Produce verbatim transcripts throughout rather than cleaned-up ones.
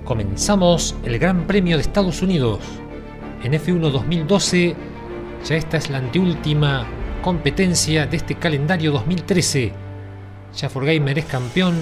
Comenzamos el Gran Premio de Estados Unidos en F uno dos mil doce. Ya esta es la anteúltima competencia de este calendario dos mil trece. Ya cuatro Gamer es campeón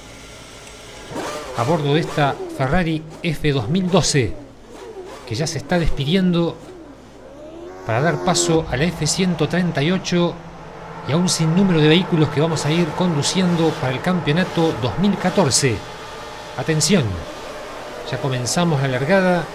a bordo de esta Ferrari F dos mil doce, que ya se está despidiendo para dar paso a la F ciento treinta y ocho y a un sinnúmero de vehículos que vamos a ir conduciendo para el campeonato dos mil catorce. Atención, ya comenzamos la largada.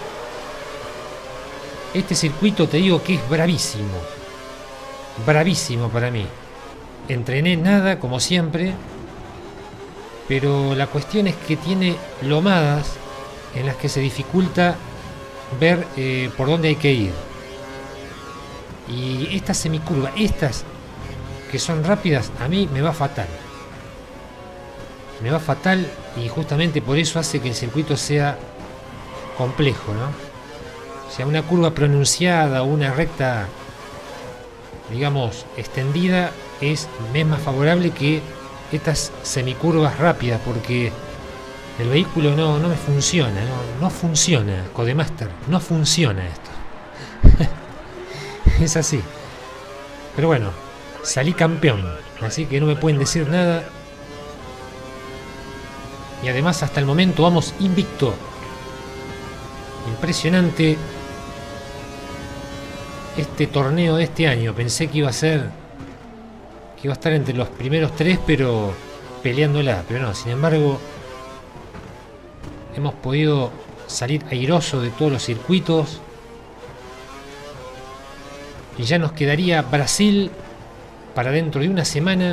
Este circuito te digo que es bravísimo, bravísimo para mí. Entrené nada como siempre, pero la cuestión es que tiene lomadas en las que se dificulta ver eh, por dónde hay que ir. Y estas semicurvas, estas que son rápidas, a mí me va fatal. Me va fatal y justamente por eso hace que el circuito sea complejo, ¿no? O sea, una curva pronunciada o una recta, digamos, extendida es, es más favorable que estas semicurvas rápidas, porque el vehículo no, no me funciona, no, no funciona, Codemaster, no funciona esto. Es así. Pero bueno, salí campeón, así que no me pueden decir nada. Y además hasta el momento vamos invicto. Impresionante este torneo de este año. Pensé que iba a ser, que iba a estar entre los primeros tres, pero peleándola. Pero no, sin embargo, hemos podido salir airoso de todos los circuitos. Y ya nos quedaría Brasil para dentro de una semana.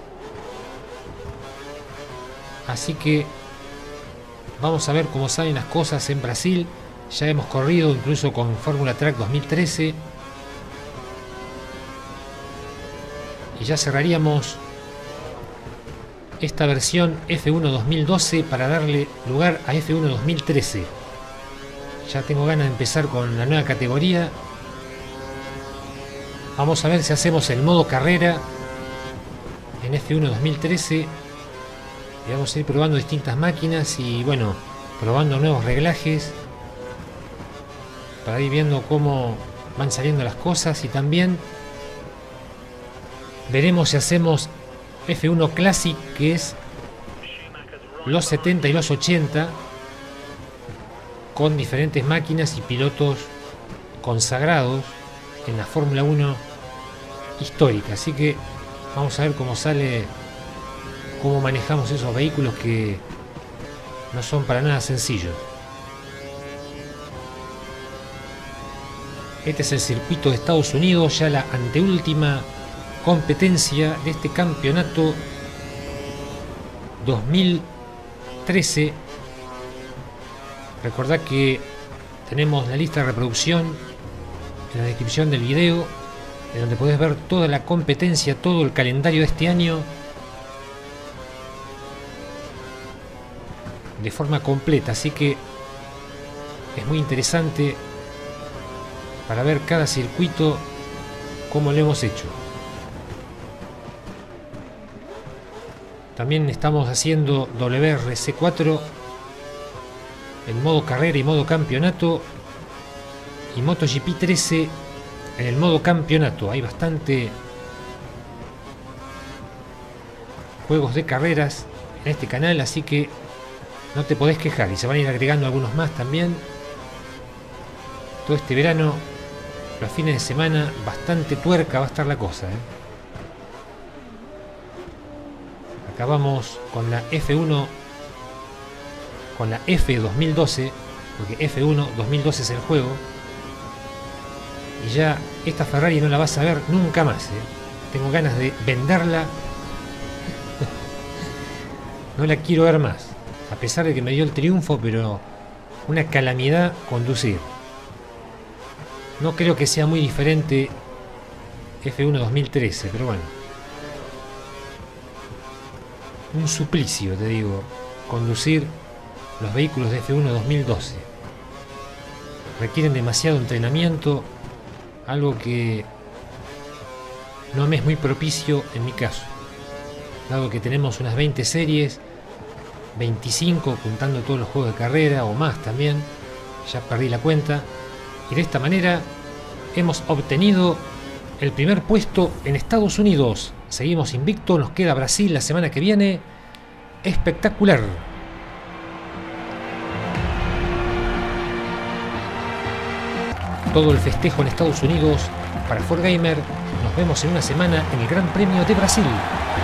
Así que vamos a ver cómo salen las cosas en Brasil. Ya hemos corrido incluso con Fórmula Track dos mil trece. Y ya cerraríamos esta versión F uno dos mil doce para darle lugar a F uno dos mil trece. Ya tengo ganas de empezar con la nueva categoría. Vamos a ver si hacemos el modo carrera en F uno dos mil trece. Y vamos a ir probando distintas máquinas y bueno, probando nuevos reglajes para ir viendo cómo van saliendo las cosas. Y también veremos si hacemos F uno Classic, que es los setenta y los ochenta, con diferentes máquinas y pilotos consagrados en la Fórmula uno histórica. Así que vamos a ver cómo sale, cómo manejamos esos vehículos que no son para nada sencillos. Este es el circuito de Estados Unidos, ya la anteúltima competencia de este campeonato dos mil trece. Recordad que tenemos la lista de reproducción en la descripción del video, en donde podés ver toda la competencia, todo el calendario de este año de forma completa. Así que es muy interesante para ver cada circuito cómo lo hemos hecho. También estamos haciendo W R C cuatro en modo carrera y modo campeonato, y MotoGP trece en el modo campeonato. Hay bastante juegos de carreras en este canal, así que no te podés quejar, y se van a ir agregando algunos más también todo este verano. Los fines de semana bastante tuerca va a estar la cosa, ¿eh? Acá vamos con la F uno, con la F dos mil doce, porque F uno dos mil doce es el juego. Y ya esta Ferrari no la vas a ver nunca más, ¿eh? Tengo ganas de venderla. No la quiero ver más, a pesar de que me dio el triunfo, pero una calamidad conducir. No creo que sea muy diferente F uno dos mil trece, pero bueno. Un suplicio, te digo, conducir los vehículos de F uno dos mil doce. Requieren demasiado entrenamiento, algo que no me es muy propicio en mi caso, dado que tenemos unas veinte series veinticinco, contando todos los juegos de carrera o más también. Ya perdí la cuenta. Y de esta manera hemos obtenido el primer puesto en Estados Unidos. Seguimos invicto, nos queda Brasil la semana que viene. Espectacular. Todo el festejo en Estados Unidos para cuatro Gamer. Nos vemos en una semana en el Gran Premio de Brasil.